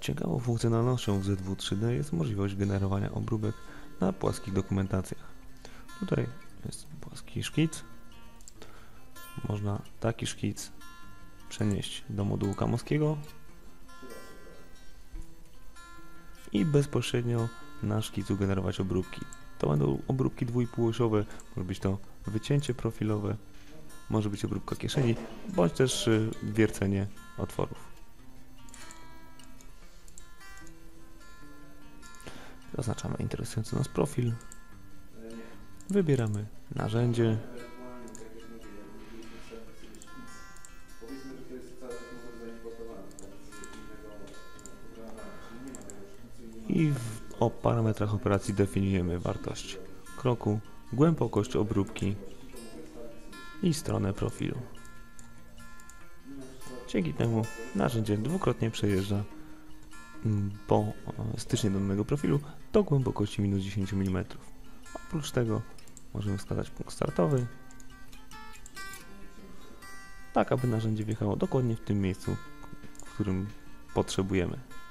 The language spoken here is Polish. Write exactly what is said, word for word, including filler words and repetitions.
Ciekawą funkcjonalnością w Z W trzy D jest możliwość generowania obróbek na płaskich dokumentacjach. Tutaj jest płaski szkic. Można taki szkic przenieść do modułu kamowskiego i bezpośrednio na szkicu generować obróbki. To będą obróbki dwójpółosiowe, może być to wycięcie profilowe, może być obróbka kieszeni, bądź też wiercenie otworów. Zaznaczamy interesujący nas profil, wybieramy narzędzie i w, o parametrach operacji definiujemy wartość kroku, głębokość obróbki i stronę profilu. Dzięki temu narzędzie dwukrotnie przejeżdża po stycznie danego profilu do głębokości minus dziesięć milimetrów. Oprócz tego możemy wskazać punkt startowy, tak aby narzędzie wjechało dokładnie w tym miejscu, w którym potrzebujemy.